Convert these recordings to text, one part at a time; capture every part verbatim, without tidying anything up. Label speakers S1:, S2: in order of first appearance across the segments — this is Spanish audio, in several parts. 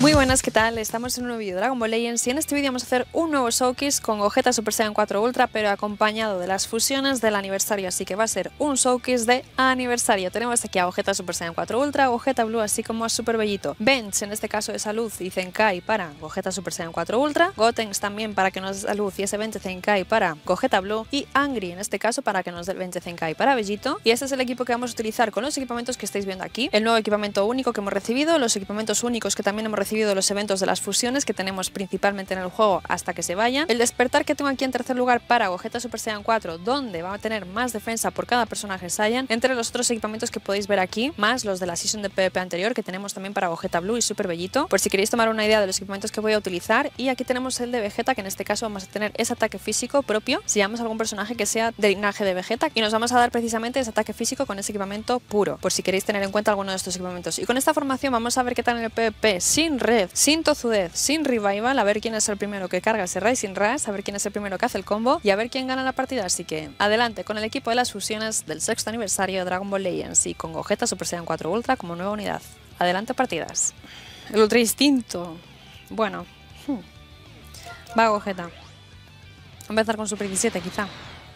S1: Muy buenas, ¿qué tal? Estamos en un nuevo vídeo de Dragon Ball Legends y en este vídeo vamos a hacer un nuevo Showcase con Gogeta Super Saiyan cuatro Ultra, pero acompañado de las fusiones del aniversario, así que va a ser un Showcase de aniversario. Tenemos aquí a Gogeta Super Saiyan cuatro Ultra, Gogeta Blue, así como a Super Bellito, Bench, en este caso de salud, y Zenkai para Gogeta Super Saiyan cuatro Ultra, Gotenks también para que nos dé salud y ese veinte Zenkai para Gogeta Blue, y Angry en este caso para que nos dé el veinte Zenkai para Bellito. Y este es el equipo que vamos a utilizar con los equipamientos que estáis viendo aquí, el nuevo equipamiento único que hemos recibido, los equipamientos únicos que también hemos recibido de los eventos de las fusiones que tenemos principalmente en el juego hasta que se vayan, el despertar que tengo aquí en tercer lugar para Gogeta Super Saiyan cuatro, donde va a tener más defensa por cada personaje Saiyan, entre los otros equipamientos que podéis ver aquí, más los de la season de PvP anterior que tenemos también para Gogeta Blue y Super Bellito, por si queréis tomar una idea de los equipamientos que voy a utilizar. Y aquí tenemos el de Vegeta, que en este caso vamos a tener ese ataque físico propio si llamamos a algún personaje que sea de linaje de Vegeta, y nos vamos a dar precisamente ese ataque físico con ese equipamiento puro, por si queréis tener en cuenta alguno de estos equipamientos. Y con esta formación vamos a ver qué tal en el PvP, sin red, sin tozudez, sin revival, a ver quién es el primero que carga ese Rising Rush, a ver quién es el primero que hace el combo y a ver quién gana la partida. Así que adelante con el equipo de las fusiones del sexto aniversario de Dragon Ball Legends y con Gogeta Super Saiyan cuatro Ultra como nueva unidad. Adelante partidas. El Ultra Instinto. Bueno. Hmm. Va Gogeta. Voy a empezar con Super diecisiete quizá.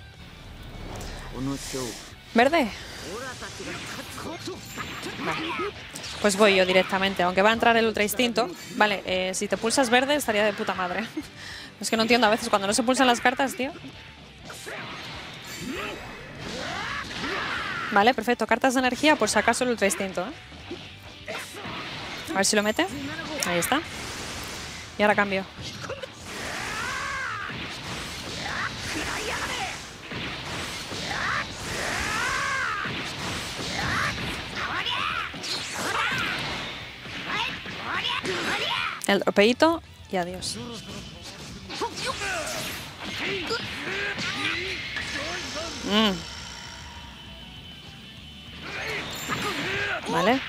S1: ¿Verde? Vale. Pues voy yo directamente, aunque va a entrar el Ultra Instinto. Vale, eh, si te pulsas verde estaría de puta madre. Es que no entiendo a veces cuando no se pulsan las cartas, tío. Vale, perfecto. Cartas de energía, por si acaso el Ultra Instinto, ¿eh? A ver si lo mete. Ahí está. Y ahora cambio. El dropeíto y adiós. Mm. Vale.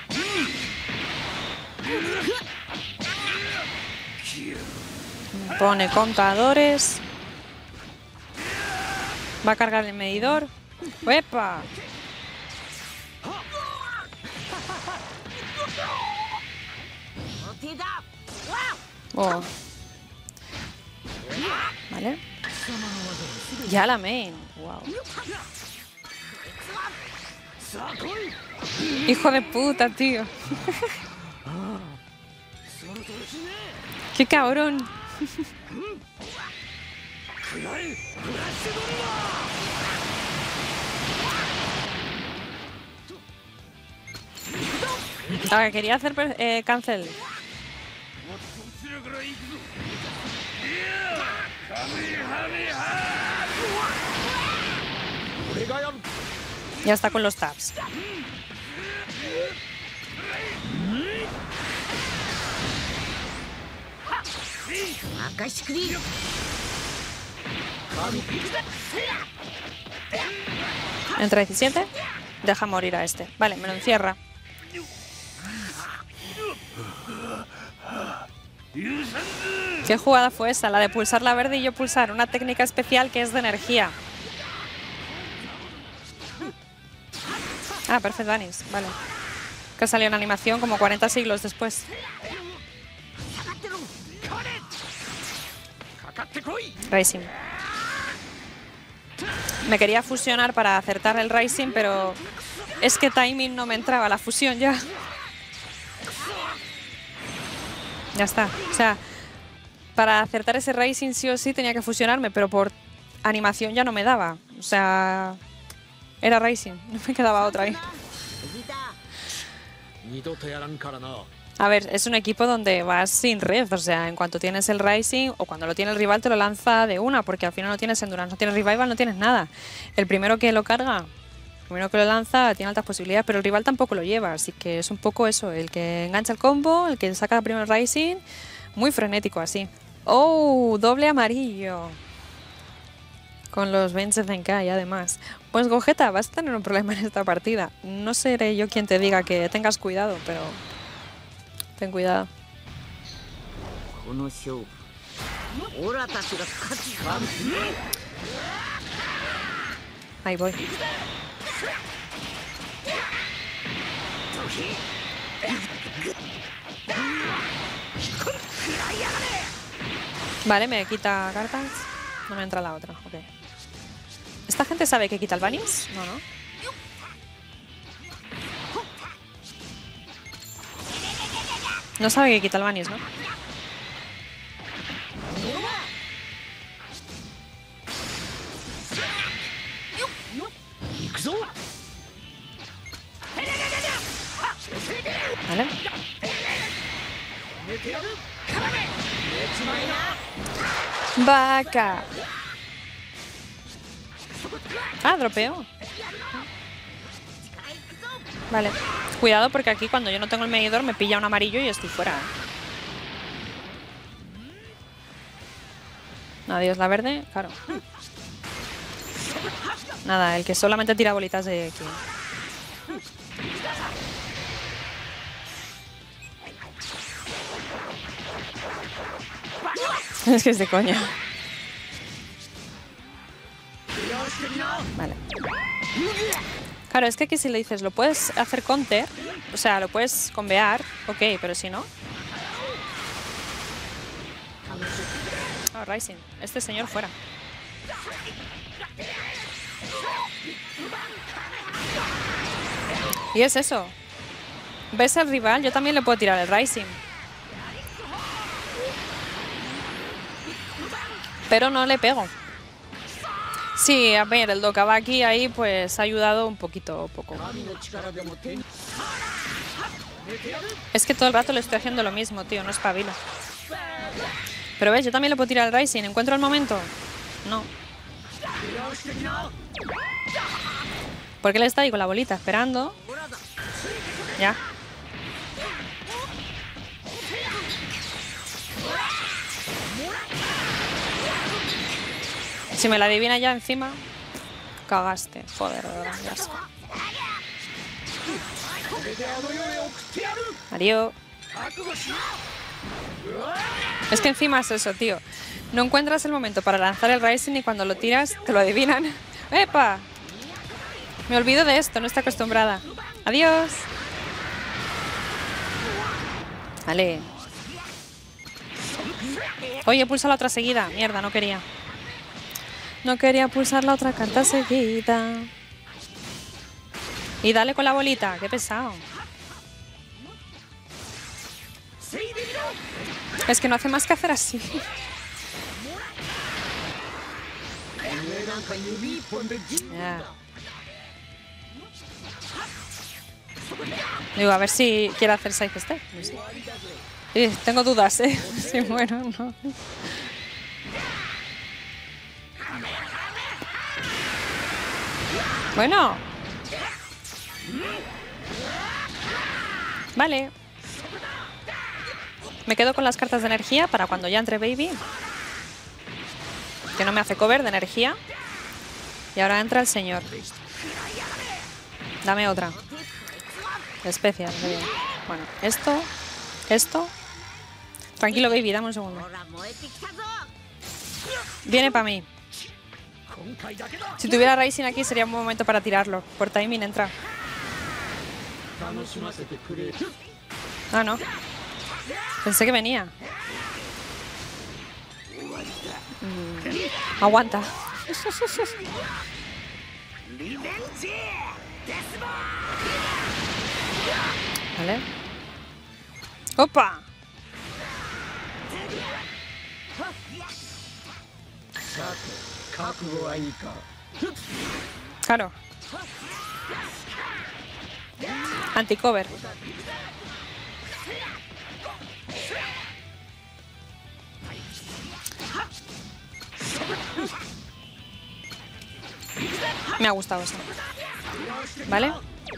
S1: Me pone contadores. Va a cargar el medidor. ¡Epa! Oh. Vale. Ya la main. Wow. Hijo de puta, tío. Qué cabrón. Ah, quería hacer eh, cancel. Ya está con los tabs. Entra diecisiete. Deja morir a este. Vale, me lo encierra. ¿Qué jugada fue esa? La de pulsar la verde y yo pulsar una técnica especial que es de energía. Ah, perfecto, Danis. Vale. Que salió en animación como cuarenta siglos después. Rising. Me quería fusionar para acertar el Rising, pero es que timing no me entraba la fusión ya. Ya está. O sea, para acertar ese Rising sí o sí tenía que fusionarme, pero por animación ya no me daba. O sea, era Rising. No me quedaba otra ahí. A ver, es un equipo donde vas sin red. O sea, en cuanto tienes el Rising o cuando lo tiene el rival te lo lanza de una, porque al final no tienes Endurance, no tienes Revival, no tienes nada. El primero que lo carga, el primero que lo lanza tiene altas posibilidades, pero el rival tampoco lo lleva. Así que es un poco eso, el que engancha el combo, el que saca primero el Rising. Muy frenético así. ¡Oh! Doble amarillo. Con los veinte Zenkai además. Pues Gogeta, vas a tener un problema en esta partida. No seré yo quien te diga que tengas cuidado, pero ten cuidado. Ahí voy. Vale, me quita cartas. No me entra la otra, ok. ¿Esta gente sabe que quita el Vanish? No, no. No sabe que quita el Vanish, ¿no? Vale. Vaca. Ah, dropeo. Vale. Cuidado porque aquí cuando yo no tengo el medidor me pilla un amarillo y estoy fuera. Adiós la verde, claro. Nada, el que solamente tira bolitas de aquí. Es que es de coña. Vale. Claro, es que aquí si le dices, lo puedes hacer counter, o sea, lo puedes convear, ok, pero si no... Oh, Rising. Este señor fuera. Y es eso. ¿Ves al rival? Yo también le puedo tirar el Rising. Pero no le pego. Sí, a ver, el Dokabaki ahí pues ha ayudado un poquito, poco. Es que todo el rato le estoy haciendo lo mismo, tío, no espabilo. Pero ves, yo también le puedo tirar el Rising. ¿Encuentro el momento? No. Porque él está ahí con la bolita esperando. Ya. Si me la adivina ya encima, cagaste. Joder, de verdad, ya está. Adiós. Es que encima es eso, tío. No encuentras el momento para lanzar el Rising y cuando lo tiras te lo adivinan. ¡Epa! Me olvido de esto, no estoy acostumbrada. Adiós. Vale. Oye, pulsa la otra seguida. Mierda, no quería. No quería pulsar la otra carta seguida. Y dale con la bolita. Qué pesado. Es que no hace más que hacer así. Ya. Digo, a ver si quiere hacer side step. No sé. Sí, tengo dudas, ¿eh? Sí, bueno, no. Bueno. Vale. Me quedo con las cartas de energía para cuando ya entre Baby. Que no me hace cover de energía. Y ahora entra el señor. Dame otra. Especial. Bueno, esto. Esto. Tranquilo, Baby, dame un segundo. Viene para mí. Si tuviera Rising aquí sería un buen momento para tirarlo. Por timing entra. Ah, no. Pensé que venía. Mm. Aguanta. Vale. ¡Opa! Claro. Anticover. Me ha gustado eso. ¿Vale?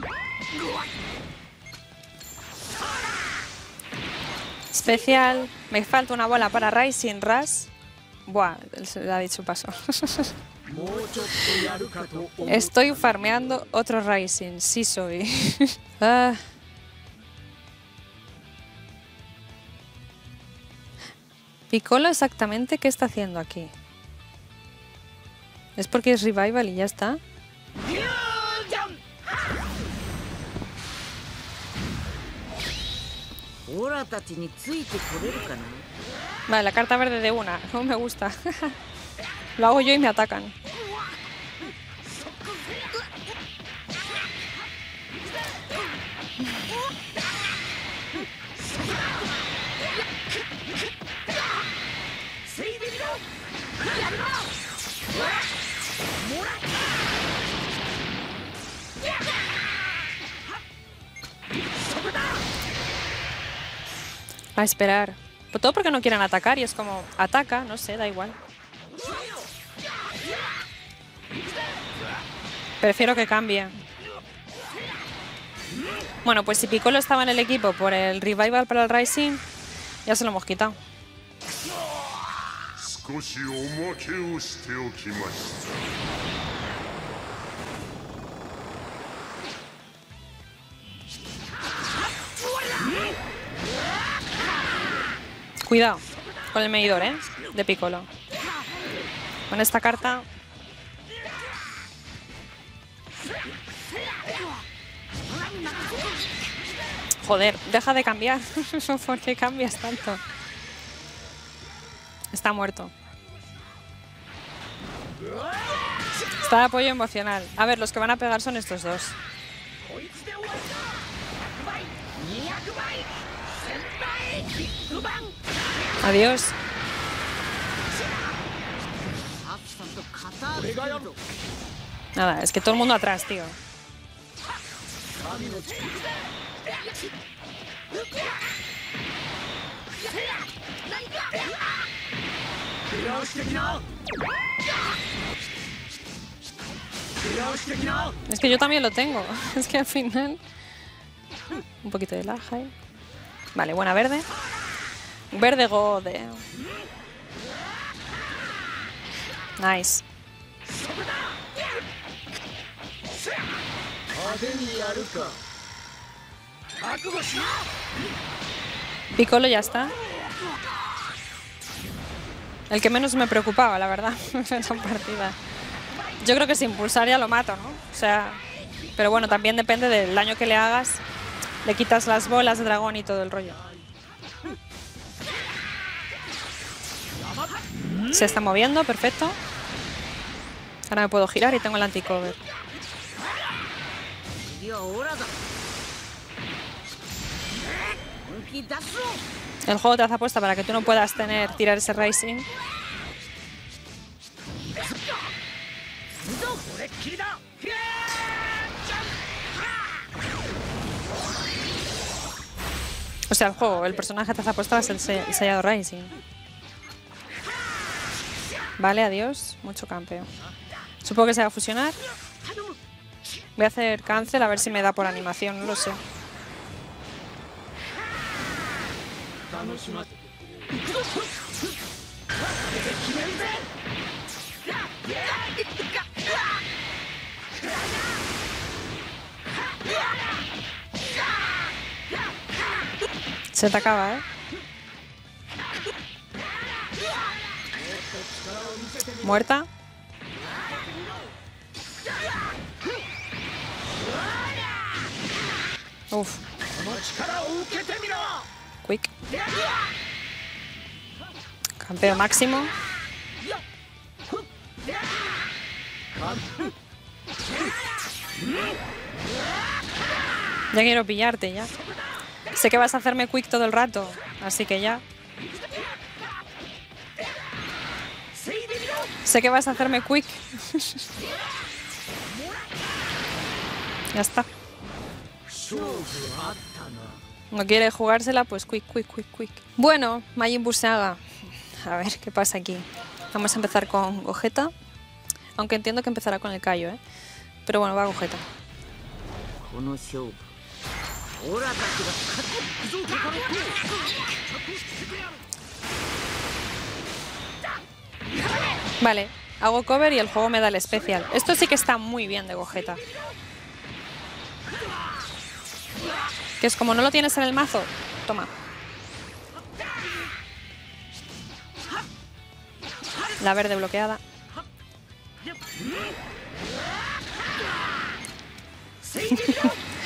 S1: Especial. Me falta una bola para Rising Rush. Buah, se le ha dicho paso. Estoy farmeando otro Rising. Sí soy. ah. Piccolo exactamente qué está haciendo aquí. ¿Es porque es revival y ya está? Vale, la carta verde de una. No me gusta. Lo hago yo y me atacan. A esperar. Pues todo porque no quieren atacar y es como, ataca, no sé, da igual. Prefiero que cambie. Bueno, pues si Piccolo estaba en el equipo por el revival para el Rising, ya se lo hemos quitado. Cuidado con el medidor, ¿eh? De Piccolo. Con esta carta... Joder, deja de cambiar. ¿Por qué cambias tanto? Está muerto. Está de apoyo emocional. A ver, los que van a pegar son estos dos. Adiós. Nada, es que todo el mundo atrás, tío. Es que yo también lo tengo. Es que al final... Un poquito de laja ahí. Vale, buena verde. Verde gode. Nice. Piccolo ya está. El que menos me preocupaba, la verdad, en esa partida. Yo creo que sin pulsar ya lo mato, ¿no? O sea, pero bueno, también depende del daño que le hagas. Le quitas las bolas de dragón y todo el rollo. Se está moviendo, perfecto. Ahora me puedo girar y tengo el anti-cover. El juego te hace apuesta para que tú no puedas tener tirar ese Rising. O sea, el juego, el personaje te hace apuesta es el, se el sellado Rising. Vale, adiós. Mucho campeo. Supongo que se va a fusionar. Voy a hacer cancel a ver si me da por animación, no lo sé. Se te acaba, ¿eh? Muerta. Uf. Quick. Campeo máximo. Ya quiero pillarte, ya. Sé que vas a hacerme quick todo el rato, así que ya. Sé que vas a hacerme quick. Ya está. No quiere jugársela, pues quick, quick, quick, quick. Bueno, Majin Buu Saga. A ver qué pasa aquí. Vamos a empezar con Gogeta. Aunque entiendo que empezará con el Kaio, ¿eh? Pero bueno, va Gogeta. Vale, hago cover y el juego me da el especial. Esto sí que está muy bien de Gogeta. Que es como no lo tienes en el mazo, toma. La verde bloqueada.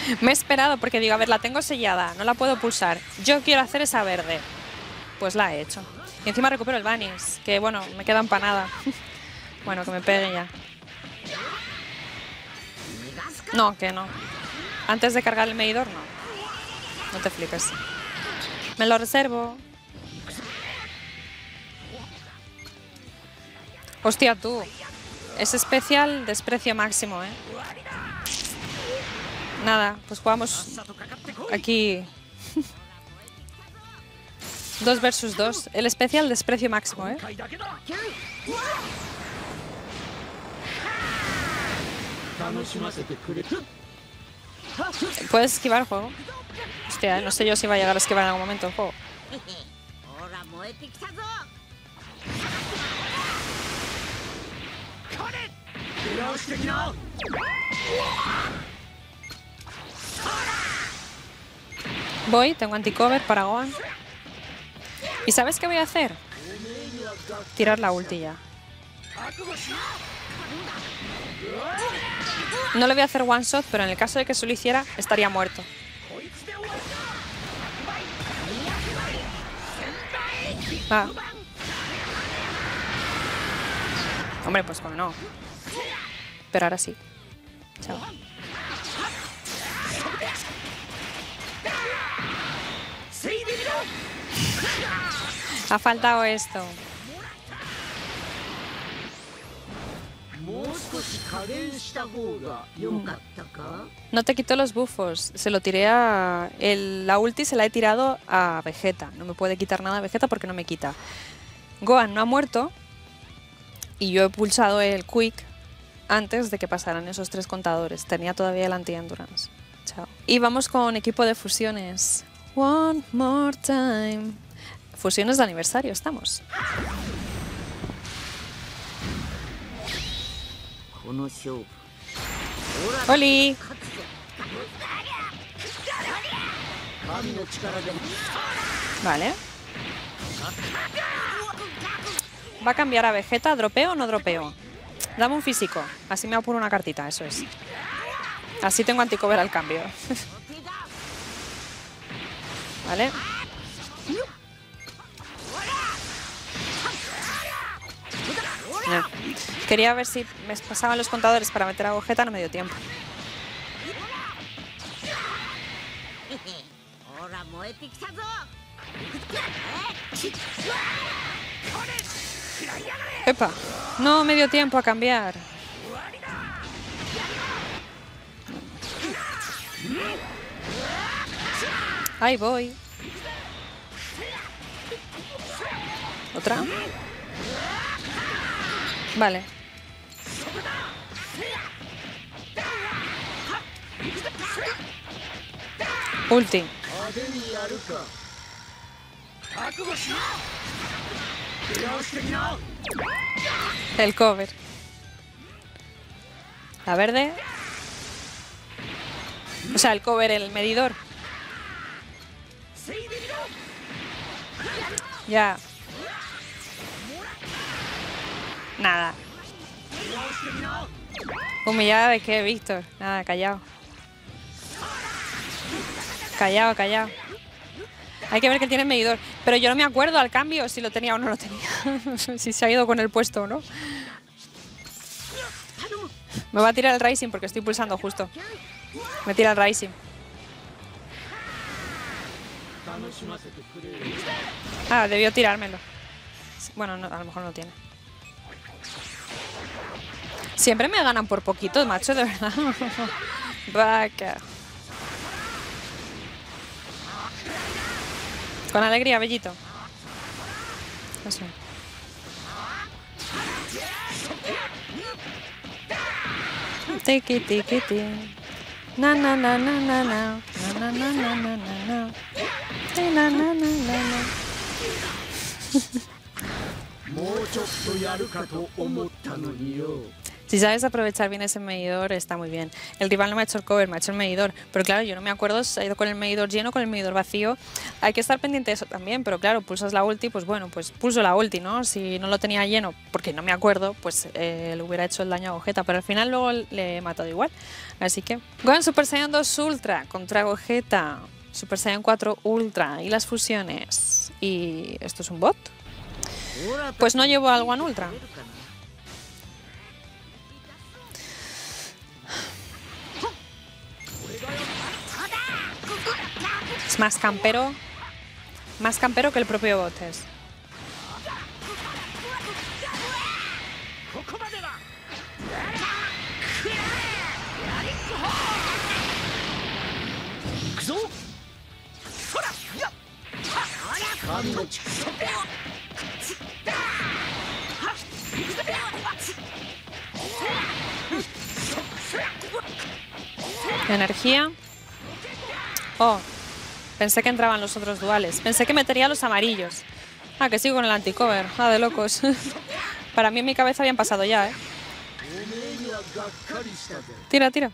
S1: Me he esperado porque digo, a ver, la tengo sellada, no la puedo pulsar. Yo quiero hacer esa verde. Pues la he hecho. Y encima recupero el Vanish, que bueno, me queda empanada. Bueno, que me pegue ya. No, que no. Antes de cargar el medidor, no. No te flipes. Me lo reservo. Hostia, tú. Es especial, desprecio máximo, ¿eh? Nada, pues jugamos aquí. Dos versus dos. El especial, desprecio máximo, ¿eh? ¿Puedes esquivar el juego? Hostia, no sé yo si va a llegar a esquivar en algún momento el juego. Voy, tengo anticover para Gohan. ¿Y sabes qué voy a hacer? Tirar la ulti ya. No le voy a hacer one shot, pero en el caso de que se lo hiciera, estaría muerto. Ah. Hombre, pues como no. Pero ahora sí. Chao. Ha faltado esto. No te quito los bufos. Se lo tiré a... El, la ulti se la he tirado a Vegeta. No me puede quitar nada a Vegeta porque no me quita. Gohan no ha muerto. Y yo he pulsado el Quick antes de que pasaran esos tres contadores. Tenía todavía el anti-endurance. Chao. Y vamos con equipo de fusiones. One more time. Fusiones de aniversario, estamos. ¡Holi! Vale. Va a cambiar a Vegeta. ¿Dropeo o no dropeo? Dame un físico. Así me apuro una cartita, eso es. Así tengo anticover al cambio. Vale. No. Quería ver si me pasaban los contadores para meter a Gogeta, no me dio tiempo. ¡Epa! No me dio tiempo a cambiar. Ahí voy. ¿Otra? Vale. Ulti. El cover. La verde. O sea, el cover, el medidor. Ya. Nada. ¿Humillada de qué, Víctor? Nada, callado. Callado, callado. Hay que ver que tiene medidor. Pero yo no me acuerdo al cambio si lo tenía o no lo tenía. Si se ha ido con el puesto o no. Me va a tirar el Rising porque estoy pulsando justo. Me tira el Rising. Ah, debió tirármelo. Bueno, no, a lo mejor no lo tiene. Siempre me ganan por poquito, macho, de verdad. Vaca. Con alegría, bellito. Eso. Tiki, tiki, tiki. Na, na, na, na, na, na. Na, na, na, na, na, na. Na, na, na, na, na. Si sabes aprovechar bien ese medidor, está muy bien. El rival no me ha hecho el cover, me ha hecho el medidor. Pero claro, yo no me acuerdo si ha ido con el medidor lleno o con el medidor vacío. Hay que estar pendiente de eso también, pero claro, pulsas la ulti, pues bueno, pues pulso la ulti, ¿no? Si no lo tenía lleno, porque no me acuerdo, pues eh, le hubiera hecho el daño a Gogeta. Pero al final luego le he matado igual. Así que... Gohan Super Saiyan dos Ultra contra Gogeta. Super Saiyan cuatro Ultra y las fusiones. ¿Y esto es un bot? Pues no llevo al One Ultra. Es más campero, más campero que el propio bot es. Energía. Oh, pensé que entraban los otros duales. Pensé que metería los amarillos. Ah, que sigo con el anticover. Ah, de locos. Para mí en mi cabeza habían pasado ya, ¿eh? Tira, tira.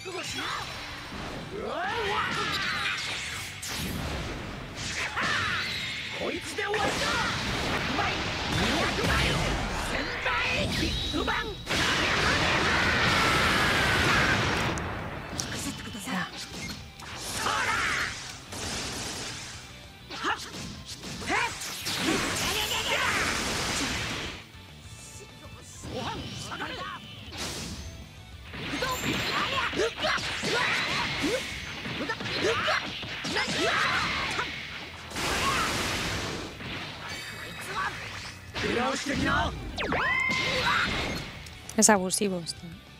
S1: Es abusivo esto.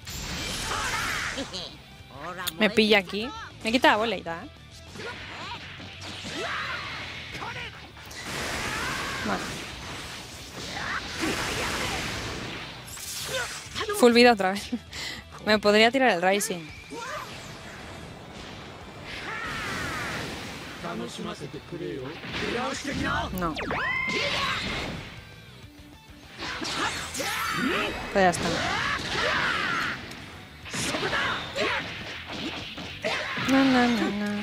S1: Me pilla aquí. Me quita la boleita, ¿eh? Vale. Full vida otra vez. Me podría tirar el Rising. No. Pues ya está. No, no, no, no.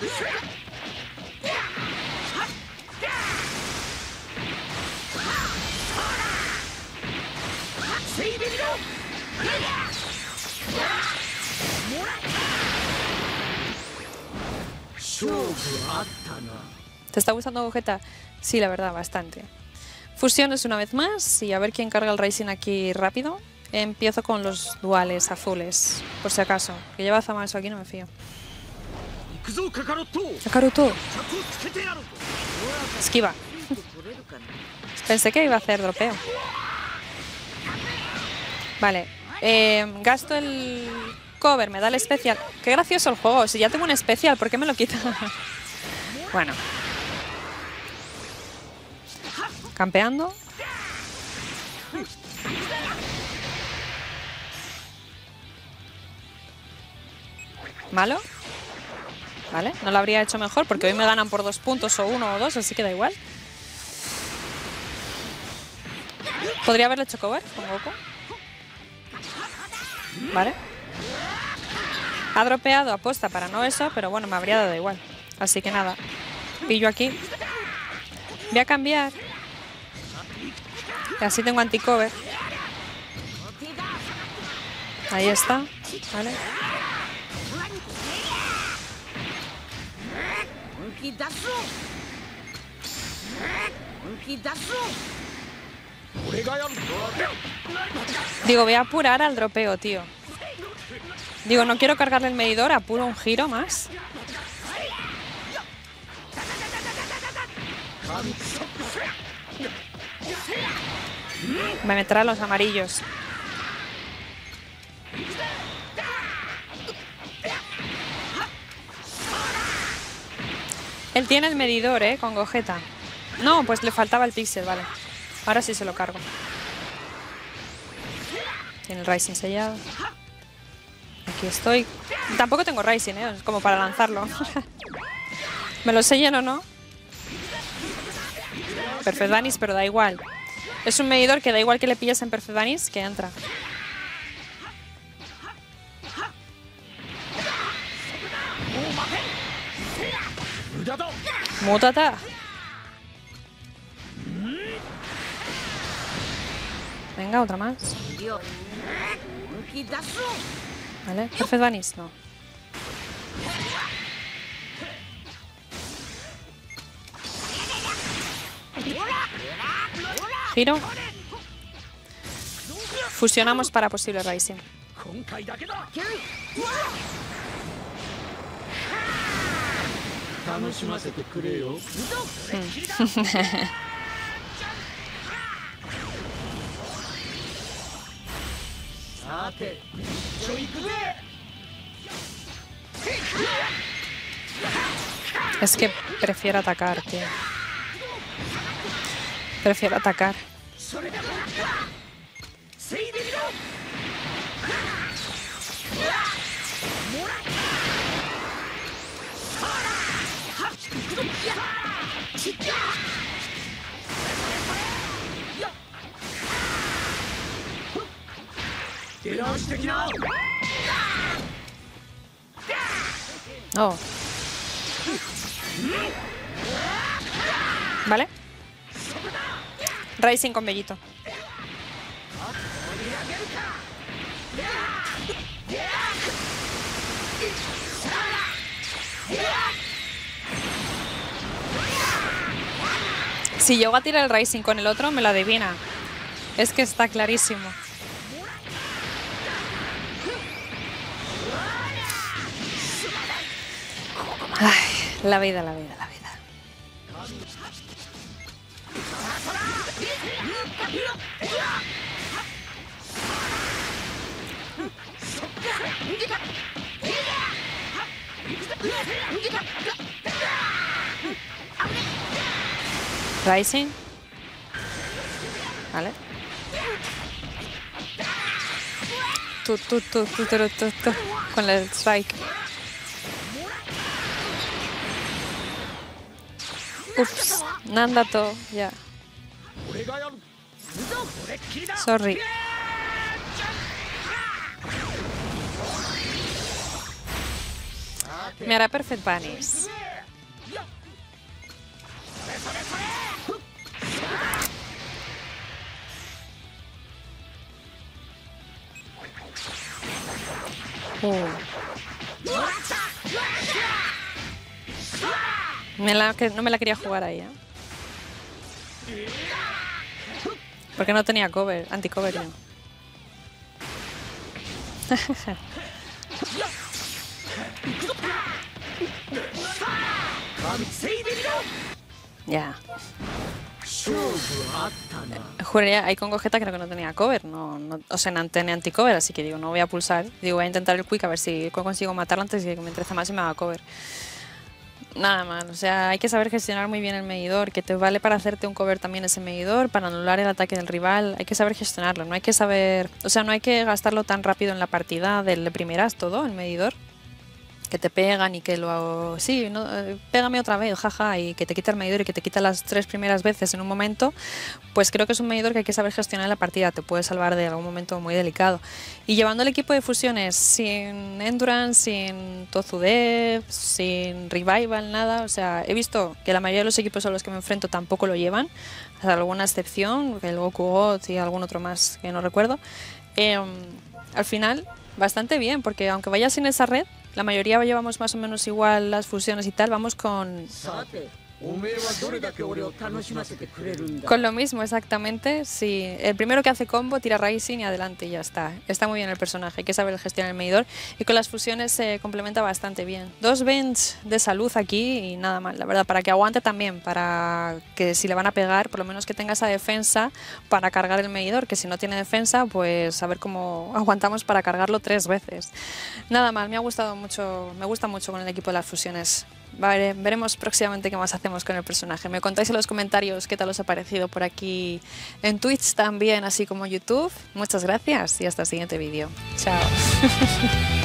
S1: ¿Te está gustando Gogeta? Sí, la verdad, bastante. Fusiones una vez más y a ver quién carga el Rising aquí rápido. Empiezo con los duales azules, por si acaso. Que lleva Zamasu aquí, no me fío. Kakaroto. Esquiva. Pensé que iba a hacer dropeo. Vale. Eh, gasto el cover, me da el especial. Qué gracioso el juego. Si ya tengo un especial, ¿por qué me lo quita? Bueno. Campeando. ¿Malo? Vale, no lo habría hecho mejor porque hoy me ganan por dos puntos o uno o dos, así que da igual. Podría haberle hecho cover con Goku. Vale. Ha dropeado aposta para no eso, pero bueno, me habría dado igual. Así que nada, pillo aquí. Voy a cambiar. Y así tengo anti-cover. Ahí está. Vale. Digo, voy a apurar al dropeo, tío. Digo, no quiero cargarle el medidor, apuro un giro más. Me meterá los amarillos. Él tiene el medidor, ¿eh? Con Gogeta. No, pues le faltaba el pixel, vale. Ahora sí se lo cargo. Tiene el Rising sellado. Aquí estoy. Tampoco tengo Rising, ¿eh? Es como para lanzarlo. ¿Me lo sellen o no? Perfect Vanish, pero da igual. Es un medidor que da igual que le pilles en Perfect Vanish, que entra. Mutata. Venga, otra más. Vale, Perfect Vanish, no. Giro. Fusionamos para posible Rising. Es que prefiero atacar, tío. Prefiero atacar. Oh. Vale. Rising con Bellito. Si llego a tirar el Rising con el otro, me lo adivina. Es que está clarísimo. Ay, la vida, la vida, la vida. Rising. Vale. Tu, tu, tu, tu, tu, tu, tu, con el strike. Ups, Nandato, ya. Sorry. Me hará Perfect Vanish. Uh. Me la, que no me la quería jugar ahí, ¿eh? Porque no tenía cover, anti-cover yo. Ya. Juraría, ahí con Gogeta creo que no tenía cover, no, no, o sea, no tenía anti-cover, así que digo, no voy a pulsar. Digo, voy a intentar el quick a ver si consigo matarlo antes de que me entrece más y me haga cover. Nada más, o sea, hay que saber gestionar muy bien el medidor, que te vale para hacerte un cover también ese medidor, para anular el ataque del rival, hay que saber gestionarlo, no hay que saber, o sea, no hay que gastarlo tan rápido en la partida del primeras todo, el medidor, que te pegan y que lo, sí, no, pégame otra vez, jaja, y que te quita el medidor y que te quita las tres primeras veces en un momento, pues creo que es un medidor que hay que saber gestionar en la partida, te puede salvar de algún momento muy delicado. Y llevando el equipo de fusiones sin Endurance, sin Tozudev, sin Revival, nada, o sea, he visto que la mayoría de los equipos a los que me enfrento tampoco lo llevan, hasta alguna excepción, el Goku God y algún otro más que no recuerdo. Eh, al final, bastante bien, porque aunque vaya sin esa red, la mayoría llevamos más o menos igual las fusiones y tal, vamos con... Con lo mismo, exactamente. Sí, el primero que hace combo tira Rising y adelante y ya está. Está muy bien el personaje, hay que saber gestionar el medidor. Y con las fusiones se complementa bastante bien. Dos bench de salud aquí y nada mal, la verdad, para que aguante también, para que si le van a pegar, por lo menos que tenga esa defensa para cargar el medidor, que si no tiene defensa, pues a ver cómo aguantamos para cargarlo tres veces. Nada mal, me ha gustado mucho, me gusta mucho con el equipo de las fusiones. Vale, veremos próximamente qué más hacemos con el personaje. Me contáis en los comentarios qué tal os ha parecido por aquí en Twitch también, así como YouTube. Muchas gracias y hasta el siguiente vídeo. Chao.